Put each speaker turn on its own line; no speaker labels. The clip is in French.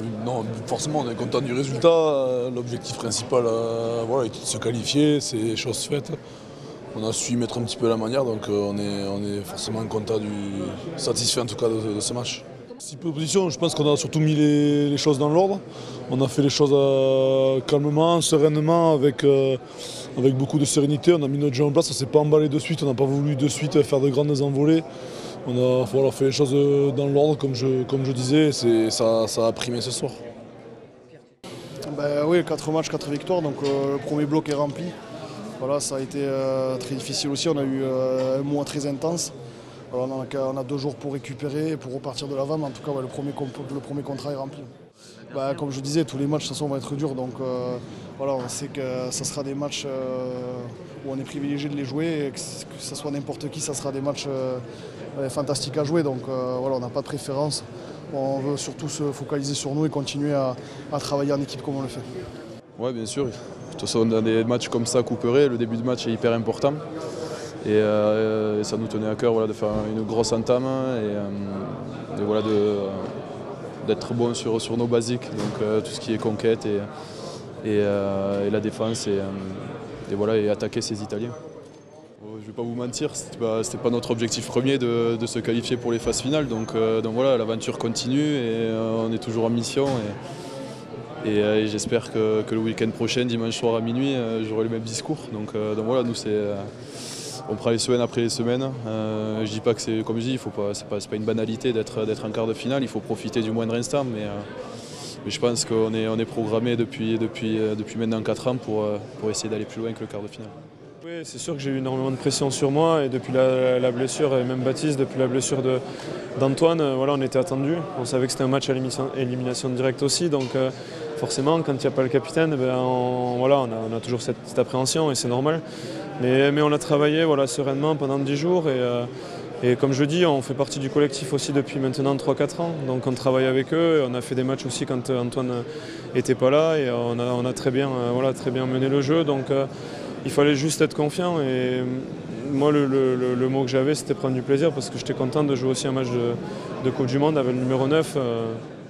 non, forcément on est content du résultat. L'objectif principal voilà, est de se qualifier, c'est chose faite. On a su y mettre un petit peu la manière, donc on est forcément content, satisfait en tout cas de ce match. Si peu de position, je pense qu'on a surtout mis les choses dans l'ordre. On a fait les choses calmement, sereinement, avec beaucoup de sérénité. On a mis notre jeu en place, on ne s'est pas emballé de suite, on n'a pas voulu de suite faire de grandes envolées. On a voilà, fait les choses dans l'ordre, comme je disais, ça a primé ce soir.
Ben oui, 4 matchs, 4 victoires, donc le premier bloc est rempli. Voilà, ça a été très difficile aussi, on a eu un mois très intense. Voilà, on a 2 jours pour récupérer et pour repartir de l'avant, mais en tout cas ouais, le premier contrat est rempli. Ben, comme je disais, tous les matchs de toute façon, vont être durs, donc voilà, on sait que ça sera des matchs où on est privilégié de les jouer, et que ce soit n'importe qui, ça sera des matchs fantastiques à jouer, donc voilà, on n'a pas de préférence. On veut surtout se focaliser sur nous et continuer à travailler en équipe comme on le fait.
Oui, bien sûr. De toute façon, dans des matchs comme ça, couperés, le début de match est hyper important. Et ça nous tenait à cœur voilà, de faire une grosse entame et voilà, d'être bon sur nos basiques, donc tout ce qui est conquête et la défense et voilà, et attaquer ces Italiens. Je ne vais pas vous mentir, c'était pas notre objectif premier de se qualifier pour les phases finales, donc voilà, l'aventure continue et on est toujours en mission. Et j'espère que le week-end prochain, dimanche soir à minuit, j'aurai le même discours. Donc voilà, nous on prend les semaines après les semaines. Je dis pas que c'est, comme je dis, c'est pas une banalité d'être en quart de finale. Il faut profiter du moindre instant, mais je pense qu'on est programmé depuis maintenant 4 ans pour essayer d'aller plus loin que le quart de finale.
Oui, c'est sûr que j'ai eu énormément de pression sur moi et depuis la blessure, et même Baptiste, depuis la blessure d'Antoine, voilà, on était attendus. On savait que c'était un match à élimination directe aussi, donc forcément, quand il n'y a pas le capitaine, ben, on a toujours cette appréhension et c'est normal. Mais on a travaillé voilà, sereinement pendant 10 jours et comme je dis, on fait partie du collectif aussi depuis maintenant 3-4 ans. Donc on travaille avec eux, et on a fait des matchs aussi quand Antoine n'était pas là et on a très bien mené le jeu. Donc il fallait juste être confiant et moi le mot que j'avais c'était prendre du plaisir parce que j'étais content de jouer aussi un match de Coupe du Monde avec le numéro 9.